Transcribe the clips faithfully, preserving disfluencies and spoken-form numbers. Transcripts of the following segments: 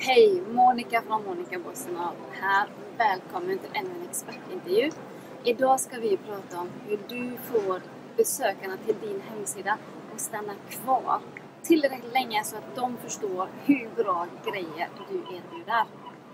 Hej, Monica från Monica Bossenau här. Välkommen till ännu en expertintervju. Idag ska vi prata om hur du får besökarna till din hemsida och stanna kvar tillräckligt länge så att de förstår hur bra grejer du erbjuder.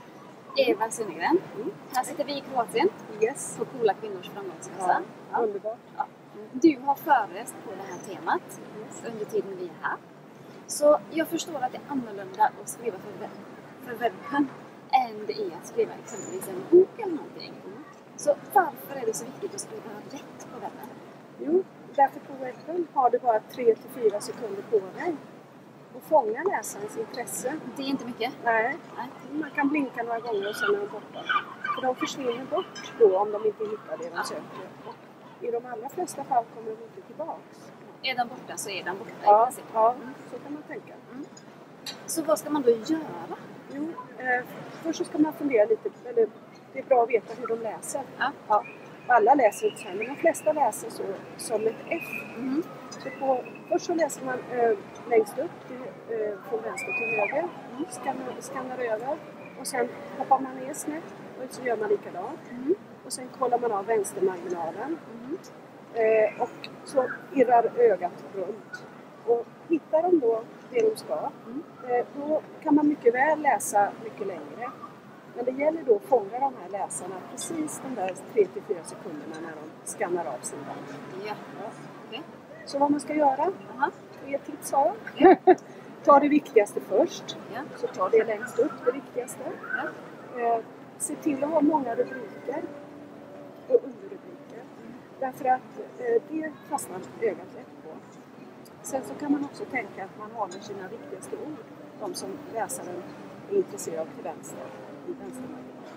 Eva Sundegren, mm. här sitter vi i Kroatien yes. på Coola Kvinnors Framgångskassa. Ja, underbart. Ja. Du har föreläst på det här temat yes. under tiden vi är här. Så jag förstår att det är annorlunda att skriva för, web, för webben än det är att skriva exempelvis en bok eller någonting. Mm. Så varför är det så viktigt att skriva rätt på webben? Jo, därför på webben har du bara tre till fyra sekunder på dig och fånga läsarens intresse. Det är inte mycket? Nej. Nej. Man kan blinka några gånger och sen är de borta. För de försvinner bort då om de inte hittar det de ja. söker. Och i de allra flesta fall kommer de inte tillbaks. Är de borta så är de borta ja, i ja, mm. så kan man tänka. Mm. Så vad ska man då göra? Jo, eh, först så ska man fundera lite, eller det är bra att veta hur de läser. Ja. Ja, alla läser inte så här, men de flesta läser så som ett F. Mm. Så på, först så läser man eh, längst upp, till, eh, från vänster till höger, mm. skannar, skannar över och sen hoppar man ner snett och så gör man likadant. Mm. Och sen kollar man av vänstermarginalen. Mm. Eh, och så irrar ögat runt. Och hittar de då det de ska, mm. eh, då kan man mycket väl läsa mycket längre. Men det gäller då att fånga de här läsarna precis de där tre till fyra sekunderna när de skannar av sidan. Ja. Ja. Okay. Så vad man ska göra? Uh-huh. Tre tips har jag. Ja. Ta det viktigaste först. Ja. Så ta det längst upp, det viktigaste. Ja. Eh, se till att ha många rubriker och underrubriker. Mm. Därför att eh, det fastnar ögat lätt på. Sen så kan man också tänka att man håller sina viktigaste ord. De som läsaren är intresserad av till vänster. I vänstermarginalen.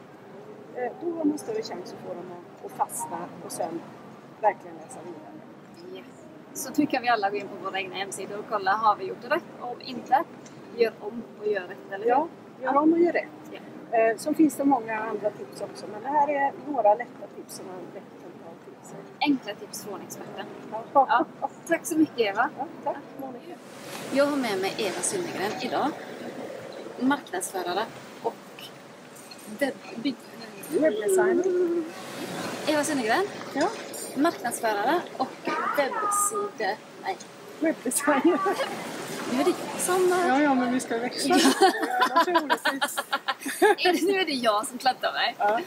Eh, då har man större chans att få dem att, att fastna och sen verkligen läsa vidare. Yes. Så nu kan vi alla gå in på våra egna hemsidor och kolla, har vi gjort rätt? Om inte, gör om och gör rätt, eller hur? Ja, gör ja. om och gör rätt. Ja. Eh, så finns det många andra tips också, men det här är några lätta tips som man lätt kan ta till sig. Enkla tips från experten. Ja. Ja. Tack så mycket, Eva. Ja, tack, Monica. Jag har med mig Eva Sundegren idag. Marknadsförare och webb- webbdesigner. Eva Sundegren. Ja. Marknadsförare och webbsida... Nej. Webbdesigner. Nu är det jag som... Ja, ja, men vi ska växla. Ja. Nu är det jag som klattar mig. Ja.